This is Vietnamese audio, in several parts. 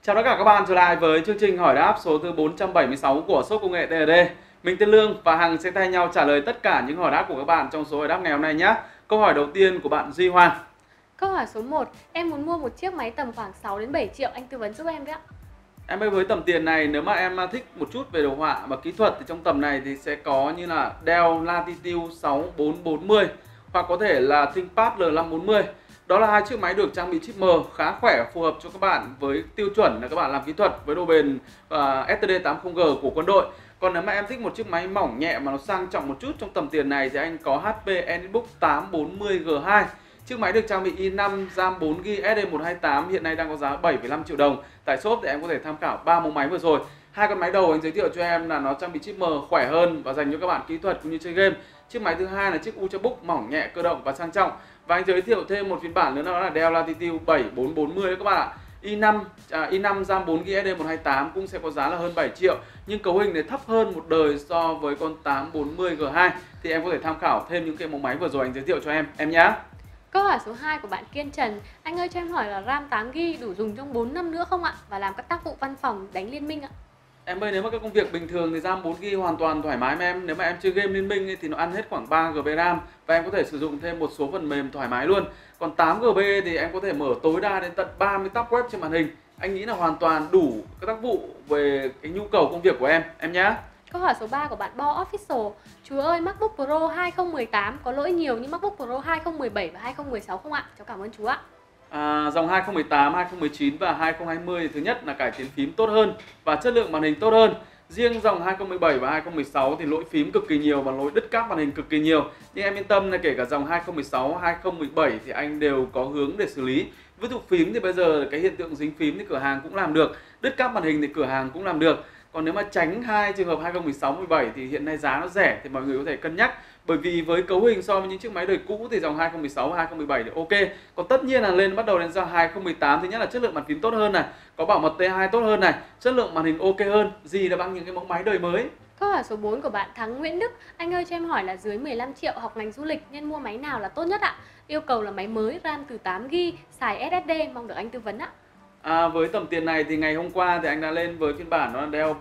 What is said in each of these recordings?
Chào tất cả các bạn trở lại với chương trình hỏi đáp số thứ 476 của shop công nghệ TRD. Mình tên Lương và Hằng sẽ thay nhau trả lời tất cả những hỏi đáp của các bạn trong số hỏi đáp ngày hôm nay nhé. Câu hỏi đầu tiên của bạn Duy Hoàng. Câu hỏi số 1, em muốn mua một chiếc máy tầm khoảng 6 đến 7 triệu, anh tư vấn giúp em với ạ. Em ơi, với tầm tiền này, nếu mà em thích một chút về đồ họa và kỹ thuật thì trong tầm này thì sẽ có như là Dell Latitude 6440 hoặc có thể là ThinkPad L540. Đó là hai chiếc máy được trang bị chip M khá khỏe, phù hợp cho các bạn với tiêu chuẩn là các bạn làm kỹ thuật với độ bền STD80G của quân đội. Còn nếu mà em thích một chiếc máy mỏng nhẹ mà nó sang trọng một chút trong tầm tiền này thì anh có HP EnigBook 840G2. Chiếc máy được trang bị i5 RAM 4GB SD128 hiện nay đang có giá 7,5 triệu đồng. Tại shop thì em có thể tham khảo 3 mẫu máy vừa rồi. Hai con máy đầu anh giới thiệu cho em là nó trang bị chip M khỏe hơn và dành cho các bạn kỹ thuật cũng như chơi game. Chiếc máy thứ hai là chiếc Ultrabook mỏng nhẹ, cơ động và sang trọng. Và anh giới thiệu thêm một phiên bản nữa đó là Dell Latitude 7440 đấy các bạn ạ. i5 RAM 4GB SD128 cũng sẽ có giá là hơn 7 triệu, nhưng cấu hình này thấp hơn một đời so với con 840G2 thì em có thể tham khảo thêm những cái mẫu máy vừa rồi anh giới thiệu cho em nhé. Câu hỏi số 2 của bạn Kiên Trần, anh ơi cho em hỏi là RAM 8GB đủ dùng trong 4 năm nữa không ạ? Và làm các tác vụ văn phòng đánh liên minh ạ? Em ơi, nếu mà các công việc bình thường thì RAM 4GB hoàn toàn thoải mái mà em. Nếu mà em chơi game liên minh ấy, thì nó ăn hết khoảng 3GB RAM và em có thể sử dụng thêm một số phần mềm thoải mái luôn. Còn 8GB thì em có thể mở tối đa đến tận 30 tab web trên màn hình. Anh nghĩ là hoàn toàn đủ các tác vụ về cái nhu cầu công việc của em nhé. Câu hỏi số 3 của bạn Bo Official, chú ơi MacBook Pro 2018 có lỗi nhiều như MacBook Pro 2017 và 2016 không ạ? Cháu cảm ơn chú ạ. Dòng 2018, 2019 và 2020 thì thứ nhất là cải tiến phím tốt hơn và chất lượng màn hình tốt hơn. Riêng dòng 2017 và 2016 thì lỗi phím cực kỳ nhiều và lỗi đứt cáp màn hình cực kỳ nhiều. Nhưng em yên tâm là kể cả dòng 2016, 2017 thì anh đều có hướng để xử lý. Ví dụ phím thì bây giờ cái hiện tượng dính phím thì cửa hàng cũng làm được, đứt cáp màn hình thì cửa hàng cũng làm được. Còn nếu mà tránh hai trường hợp 2016, 17 thì hiện nay giá nó rẻ thì mọi người có thể cân nhắc. Bởi vì với cấu hình so với những chiếc máy đời cũ thì dòng 2016 và 2017 thì ok. Còn tất nhiên là bắt đầu đến dòng 2018 thứ nhất là chất lượng bàn phím tốt hơn này, có bảo mật T2 tốt hơn này, chất lượng màn hình ok hơn, gì là bằng những cái mẫu máy đời mới. Câu hỏi số 4 của bạn Thắng Nguyễn Đức, anh ơi cho em hỏi là dưới 15 triệu học ngành du lịch nên mua máy nào là tốt nhất ạ? Yêu cầu là máy mới, RAM từ 8GB, xài SSD, mong được anh tư vấn ạ. Với tầm tiền này thì ngày hôm qua thì anh đã lên với phiên bản đó là Dell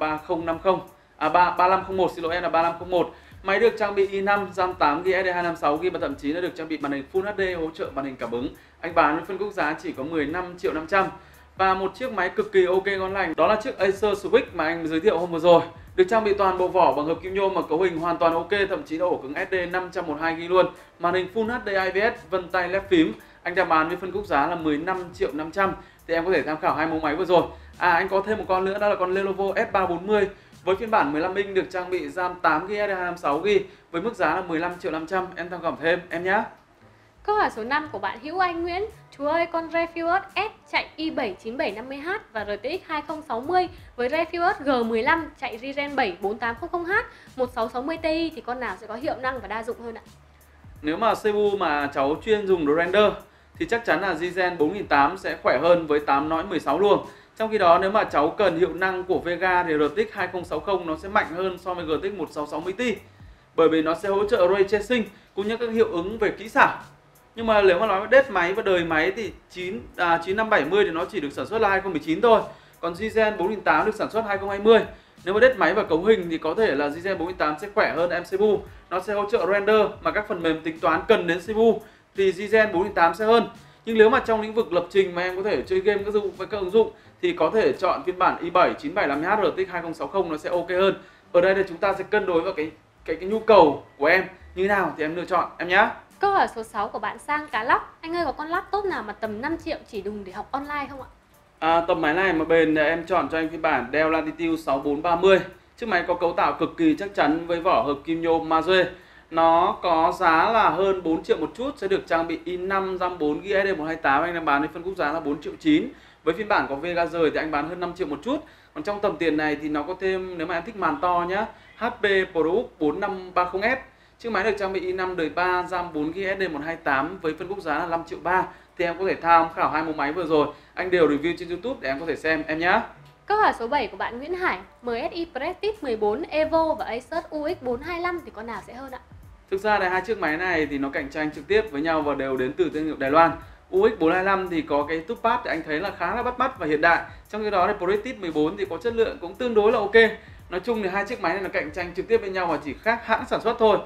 3501, xin lỗi em là 3501. Máy được trang bị i5 RAM 8GB SD256GB và thậm chí là được trang bị màn hình Full HD hỗ trợ màn hình cảm ứng. Anh bán với phân khúc giá chỉ có 15.500.000. Và một chiếc máy cực kỳ ok ngon lành đó là chiếc Acer Switch mà anh giới thiệu hôm vừa rồi. Được trang bị toàn bộ vỏ bằng hợp kim nhôm mà cấu hình hoàn toàn ok, thậm chí là ổ cứng SD 512GB luôn. Màn hình Full HD IPS, vân tay led phím. Anh đang bán với phân khúc giá là 15.500.000 thì em có thể tham khảo hai mẫu máy vừa rồi. Anh có thêm một con nữa đó là con Lenovo S340 với phiên bản 15 inch được trang bị RAM 8GB SD256GB với mức giá là 15.500.000, em tham khảo thêm em nhé. Câu hỏi số 5 của bạn Hữu Anh Nguyễn, chú ơi con Refuse S chạy i7-9750H và RTX 2060 với Refuse G15 chạy Ryzen 7 4800H 1660 Ti thì con nào sẽ có hiệu năng và đa dụng hơn ạ? Nếu mà CPU mà cháu chuyên dùng để render thì chắc chắn là Ryzen 4800 sẽ khỏe hơn với 8 nõi 16 luồng. Trong khi đó nếu mà cháu cần hiệu năng của Vega thì RTX 2060 nó sẽ mạnh hơn so với GTX 1660 Ti. Bởi vì nó sẽ hỗ trợ Ray Tracing cũng như các hiệu ứng về kỹ xảo. Nhưng mà nếu mà nói về đết máy và đời máy thì 9570 thì nó chỉ được sản xuất là 2019 thôi. Còn Ryzen 4800 được sản xuất 2020. Nếu mà đết máy và cấu hình thì có thể là Ryzen 4800 sẽ khỏe hơn em CPU. Nó sẽ hỗ trợ render mà các phần mềm tính toán cần đến CPU thì Ryzen 4800 sẽ hơn. Nhưng nếu mà trong lĩnh vực lập trình mà em có thể chơi game với các ứng dụng thì có thể chọn phiên bản i7 975H RTX 2060 nó sẽ ok hơn. Ở đây là chúng ta sẽ cân đối vào cái nhu cầu của em như thế nào thì em lựa chọn em nhé. Câu hỏi số 6 của bạn Sang Cá Lóc, anh ơi có con laptop nào mà tầm 5 triệu chỉ dùng để học online không ạ? Tầm máy này mà bền thì em chọn cho anh phiên bản Dell Latitude 6430. Chiếc máy có cấu tạo cực kỳ chắc chắn với vỏ hợp kim nhôm Maze. Nó có giá là hơn 4 triệu một chút, sẽ được trang bị i5 RAM 4GB SD128, anh đang bán với phân khúc giá là 4.900.000. Với phiên bản có Vega rời thì anh bán hơn 5 triệu một chút. Còn trong tầm tiền này thì nó có thêm, nếu mà em thích màn to nhá, HP ProBook 4530S. Chiếc máy được trang bị i5 đời 3 RAM 4GB SD128 với phân khúc giá là 5.300.000 thì em có thể tham khảo hai mẫu máy vừa rồi. Anh đều review trên YouTube để em có thể xem em nhé. Câu hỏi số 7 của bạn Nguyễn Hải, MSI Prestige 14 Evo và Asus UX425 thì con nào sẽ hơn ạ? Thực ra là hai chiếc máy này thì nó cạnh tranh trực tiếp với nhau và đều đến từ thương hiệu Đài Loan. UX425 thì có cái touchpad thì anh thấy là khá là bắt mắt và hiện đại. Trong khi đó thì Proactive 14 thì có chất lượng cũng tương đối là ok. Nói chung thì hai chiếc máy này nó cạnh tranh trực tiếp với nhau và chỉ khác hãng sản xuất thôi.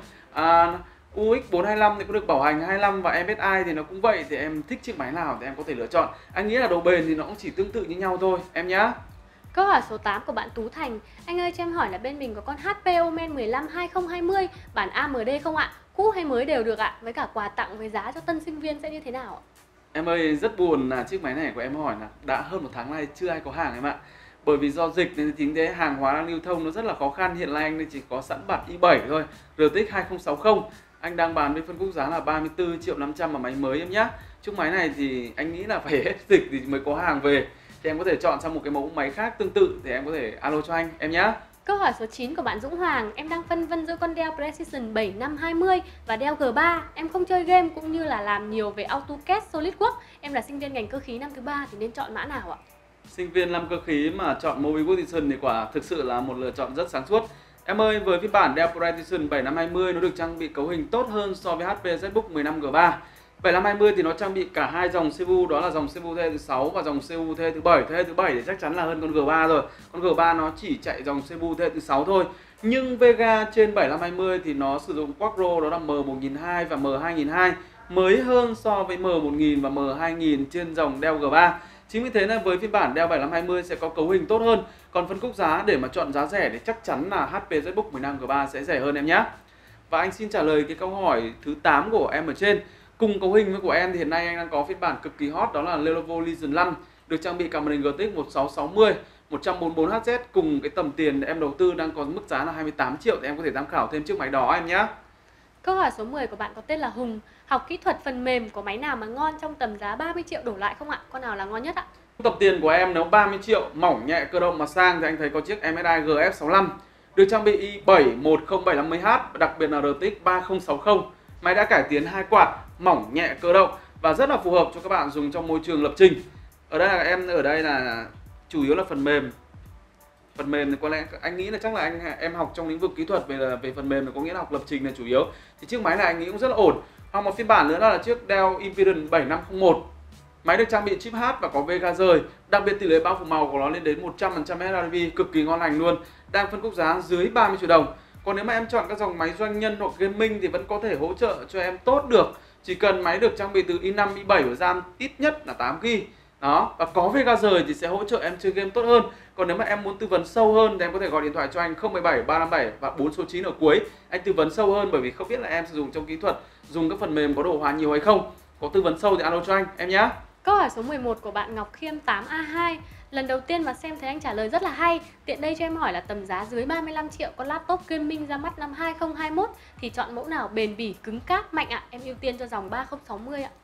UX425 thì có được bảo hành 25 và MSI thì nó cũng vậy, thì em thích chiếc máy nào thì em có thể lựa chọn. Anh nghĩ là độ bền thì nó cũng chỉ tương tự như nhau thôi em nhá. Câu hỏi số 8 của bạn Tú Thành. Anh ơi cho em hỏi là bên mình có con HP Omen 15 2020 bản AMD không ạ? Cũ hay mới đều được ạ? Với cả quà tặng với giá cho tân sinh viên sẽ như thế nào ạ? Em ơi, rất buồn là chiếc máy này của em hỏi là đã hơn một tháng nay chưa ai có hàng em ạ. Bởi vì do dịch nên chính thế hàng hóa đang lưu thông nó rất là khó khăn. Hiện nay anh chỉ có sẵn bản i7 thôi, RTX 2060. Anh đang bán với phân khúc giá là 34.500.000 mà máy mới em nhé. Chiếc máy này thì anh nghĩ là phải hết dịch thì mới có hàng về. Thì em có thể chọn sang một cái mẫu máy khác tương tự thì em có thể alo cho anh em nhé. Câu hỏi số 9 của bạn Dũng Hoàng. Em đang phân vân giữa con Dell Precision 7520 và Dell G3. Em không chơi game cũng như là làm nhiều về AutoCAD SolidWorks. Em là sinh viên ngành cơ khí năm thứ 3 thì nên chọn mã nào ạ? Sinh viên làm cơ khí mà chọn Mobile Workstation thì quả thực sự là một lựa chọn rất sáng suốt. Em ơi, với phiên bản Dell Precision 7520 nó được trang bị cấu hình tốt hơn so với HP ZBook 15G3. 7520 thì nó trang bị cả hai dòng CPU, đó là dòng CPU thế hệ thứ 6 và dòng CPU thế hệ thứ 7. Thế hệ thứ 7 thì chắc chắn là hơn con G3 rồi. Con G3 nó chỉ chạy dòng CPU thế hệ thứ 6 thôi. Nhưng Vega trên 7520 thì nó sử dụng Quadro, đó là M1002 và M2002, mới hơn so với M1000 và M2000 trên dòng Dell G3. Chính vì thế nên với phiên bản Dell 7520 sẽ có cấu hình tốt hơn. Còn phân khúc giá để mà chọn giá rẻ thì chắc chắn là HP ZBook 15G3 sẽ rẻ hơn em nhé. Và anh xin trả lời cái câu hỏi thứ 8 của em ở trên. Cùng cấu hình với của em thì hiện nay anh đang có phiên bản cực kỳ hot, đó là Lenovo Legion 5, được trang bị cả màn hình GTX 1660, 144Hz. Cùng cái tầm tiền em đầu tư đang có mức giá là 28 triệu thì em có thể tham khảo thêm chiếc máy đó em nhé. Câu hỏi số 10 của bạn có tên là Hùng. Học kỹ thuật phần mềm có máy nào mà ngon trong tầm giá 30 triệu đổ lại không ạ? Con nào là ngon nhất ạ? Tầm tiền của em nếu 30 triệu, mỏng nhẹ cơ động mà sang thì anh thấy có chiếc MSI GF65 được trang bị i7 10750H, đặc biệt là RTX 3060. Máy đã cải tiến 2 quạt, mỏng nhẹ cơ động và rất là phù hợp cho các bạn dùng trong môi trường lập trình. Ở đây là chủ yếu là phần mềm. Phần mềm thì có lẽ anh nghĩ là chắc là em học trong lĩnh vực kỹ thuật về phần mềm thì có nghĩa là học lập trình là chủ yếu. Thì chiếc máy này anh nghĩ cũng rất là ổn. Hoặc một phiên bản nữa là chiếc Dell Inspiron 7501. Máy được trang bị chip H và có Vega rời. Đặc biệt tỷ lệ bao phủ màu của nó lên đến 100% sRGB, cực kỳ ngon lành luôn. Đang phân khúc giá dưới 30 triệu đồng. Còn nếu mà em chọn các dòng máy doanh nhân hoặc gaming thì vẫn có thể hỗ trợ cho em tốt được. Chỉ cần máy được trang bị từ i5, i7 và RAM ít nhất là 8GB. Đó, và có Vega rời thì sẽ hỗ trợ em chơi game tốt hơn. Còn nếu mà em muốn tư vấn sâu hơn thì em có thể gọi điện thoại cho anh 017 357 và 4 số 9 ở cuối. Anh tư vấn sâu hơn, bởi vì không biết là em sử dụng trong kỹ thuật, dùng các phần mềm có đồ họa nhiều hay không. Có tư vấn sâu thì alo cho anh em nhé. Câu hỏi số 11 của bạn Ngọc Khiêm 8A2. Lần đầu tiên mà xem thấy anh trả lời rất là hay. Tiện đây cho em hỏi là tầm giá dưới 35 triệu con laptop gaming ra mắt năm 2021 thì chọn mẫu nào bền bỉ, cứng cáp, mạnh ạ? Em ưu tiên cho dòng 3060 ạ.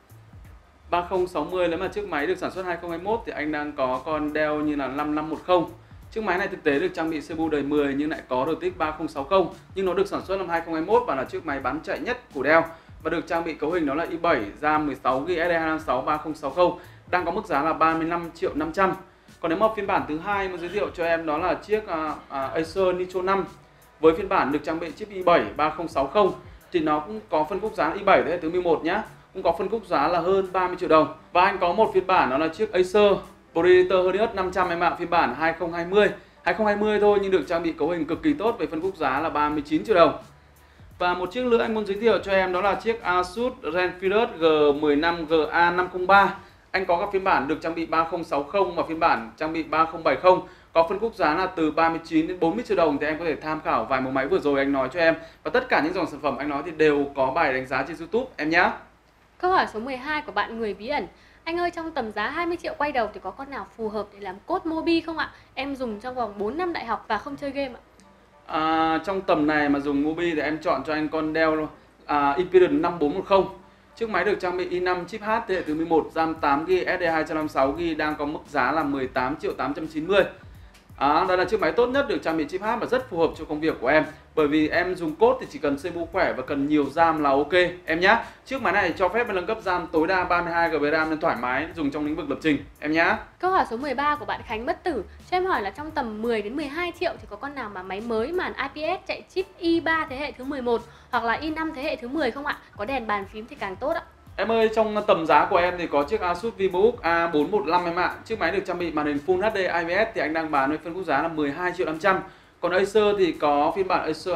3060 nếu mà chiếc máy được sản xuất 2021 thì anh đang có con Dell như là 5510. Chiếc máy này thực tế được trang bị CPU đời 10 nhưng lại có RTX 3060, nhưng nó được sản xuất năm 2021 và là chiếc máy bán chạy nhất của Dell và được trang bị cấu hình đó là i7, RAM 16GB, SD256 3060, đang có mức giá là 35.500.000. Còn nếu mà phiên bản thứ hai mà giới thiệu cho em đó là chiếc Acer Nitro 5 với phiên bản được trang bị chip i7 3060 thì nó cũng có phân khúc giá i7 thế hệ thứ 11 nhá, cũng có phân khúc giá là hơn 30 triệu đồng. Và anh có một phiên bản đó là chiếc Acer Predator Herdius 500 em ạ, phiên bản 2020 thôi nhưng được trang bị cấu hình cực kỳ tốt với phân khúc giá là 39 triệu đồng. Và một chiếc nữa anh muốn giới thiệu cho em đó là chiếc Asus Zenfone G15GA503. Anh có các phiên bản được trang bị 3060 và phiên bản trang bị 3070, có phân khúc giá là từ 39 đến 40 triệu đồng thì em có thể tham khảo vài mẫu máy vừa rồi anh nói cho em. Và tất cả những dòng sản phẩm anh nói thì đều có bài đánh giá trên YouTube em nhé. Câu hỏi số 12 của bạn Người Bí Ẩn. Anh ơi, trong tầm giá 20 triệu quay đầu thì có con nào phù hợp để làm code Mobi không ạ? Em dùng trong vòng 4 năm đại học và không chơi game ạ. Trong tầm này mà dùng Mobi thì em chọn cho anh con Dell Inspiron 5410. Chiếc máy được trang bị i5 chip H thế hệ thứ 11, RAM 8GB, SD256GB, đang có mức giá là 18.890.000. Đây là chiếc máy tốt nhất được trang bị chip H và rất phù hợp cho công việc của em. Bởi vì em dùng code thì chỉ cần CPU khỏe và cần nhiều RAM là ok em nhé. Chiếc máy này cho phép nâng cấp RAM tối đa 32GB RAM nên thoải mái dùng trong lĩnh vực lập trình em nhé. Câu hỏi số 13 của bạn Khánh Bất Tử. Cho em hỏi là trong tầm 10 đến 12 triệu thì có con nào mà máy mới màn IPS chạy chip i3 thế hệ thứ 11 hoặc là i5 thế hệ thứ 10 không ạ? Có đèn bàn phím thì càng tốt ạ. Em ơi, trong tầm giá của em thì có chiếc Asus VivoBook A415 em ạ. Chiếc máy được trang bị màn hình Full HD IPS thì anh đang bán với phân khúc giá là 12.500.000. Còn Acer thì có phiên bản Acer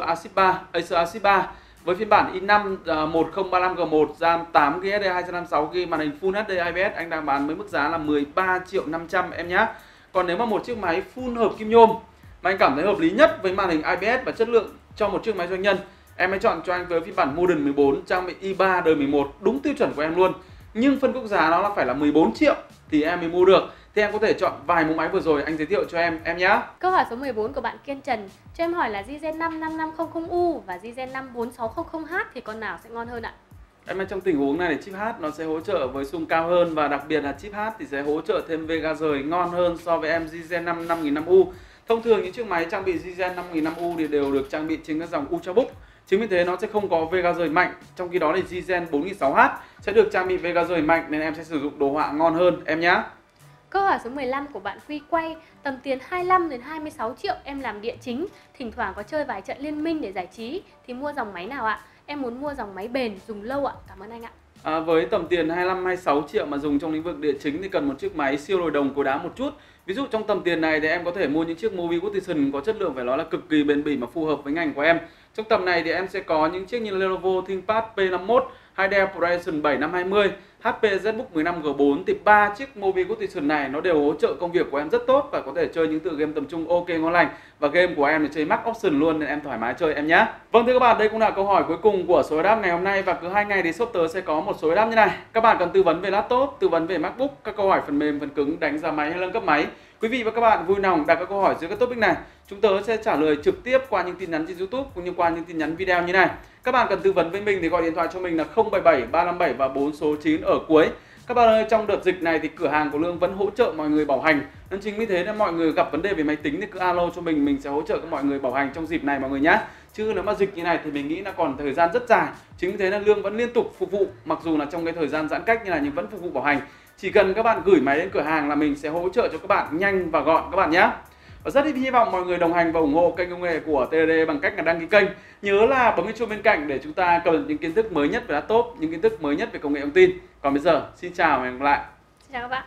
A10 3 với phiên bản i5 1035G1, RAM 8GB SD 256GB, màn hình Full HD IPS anh đang bán với mức giá là 13.500.000 em nhé. Còn nếu mà một chiếc máy full hợp kim nhôm mà anh cảm thấy hợp lý nhất với màn hình IPS và chất lượng cho một chiếc máy doanh nhân, em hãy chọn cho anh với phiên bản Modern 14 trang bị i3 đời 11, đúng tiêu chuẩn của em luôn. Nhưng phân khúc giá nó là phải là 14 triệu thì em mới mua được. Thì em có thể chọn vài mẫu máy vừa rồi anh giới thiệu cho em nhé. Câu hỏi số 14 của bạn Kiên Trần cho em hỏi là Ryzen 5 5500U và Ryzen 5 4600H thì con nào sẽ ngon hơn ạ? Em trong tình huống này thì chip H nó sẽ hỗ trợ với xung cao hơn, và đặc biệt là chip H thì sẽ hỗ trợ thêm Vega rời ngon hơn so với em Ryzen 5 5500U. Thông thường những chiếc máy trang bị Ryzen 5500U thì đều được trang bị trên các dòng Ultrabook. Chính vì thế nó sẽ không có Vega rời mạnh. Trong khi đó thì Ryzen 4600H sẽ được trang bị Vega rời mạnh nên em sẽ sử dụng đồ họa ngon hơn em nhé. Câu hỏi số 15 của bạn Quy Quay, tầm tiền 25 đến 26 triệu, em làm địa chính, thỉnh thoảng có chơi vài trận liên minh để giải trí thì mua dòng máy nào ạ? Em muốn mua dòng máy bền, dùng lâu ạ. Cảm ơn anh ạ. Với tầm tiền 25-26 triệu mà dùng trong lĩnh vực địa chính thì cần một chiếc máy siêu nồi đồng cối đá một chút. Ví dụ trong tầm tiền này thì em có thể mua những chiếc Mobi Workstation có chất lượng phải nói là cực kỳ bền bỉ mà phù hợp với ngành của em. Trong tầm này thì em sẽ có những chiếc như Lenovo ThinkPad P51 hay Dell Precision 7520, HP ZBook 15G4 thì ba chiếc Mobi Workstation này nó đều hỗ trợ công việc của em rất tốt và có thể chơi những tựa game tầm trung ok ngon lành, và game của em là chơi max option luôn nên em thoải mái chơi em nhé. Vâng thưa các bạn, đây cũng là câu hỏi cuối cùng của số đáp ngày hôm nay, và cứ 2 ngày thì shop tớ sẽ có một số đáp như này. Các bạn cần tư vấn về laptop, tư vấn về MacBook, các câu hỏi phần mềm, phần cứng, đánh giá máy hay nâng cấp máy. Quý vị và các bạn vui lòng đặt các câu hỏi dưới các topic này. Chúng tớ sẽ trả lời trực tiếp qua những tin nhắn trên YouTube cũng như qua những tin nhắn video như này. Các bạn cần tư vấn với mình thì gọi điện thoại cho mình là 077 357 và 4 số 9 ở cuối. Các bạn ơi, trong đợt dịch này thì cửa hàng của Lương vẫn hỗ trợ mọi người bảo hành. Nên chính vì thế nên mọi người gặp vấn đề về máy tính thì cứ alo cho mình sẽ hỗ trợ các mọi người bảo hành trong dịp này mọi người nhé. Chứ nếu mà dịch như này thì mình nghĩ là còn thời gian rất dài. Chính vì thế nên Lương vẫn liên tục phục vụ, mặc dù là trong cái thời gian giãn cách như này nhưng vẫn phục vụ bảo hành. Chỉ cần các bạn gửi máy đến cửa hàng là mình sẽ hỗ trợ cho các bạn nhanh và gọn các bạn nhé. Và rất hy vọng mọi người đồng hành và ủng hộ kênh công nghệ của TD bằng cách là đăng ký kênh. Nhớ là bấm cái chuông bên cạnh để chúng ta cập nhật những kiến thức mới nhất về laptop, những kiến thức mới nhất về công nghệ thông tin. Còn bây giờ, xin chào và hẹn gặp lại. Xin chào các bạn.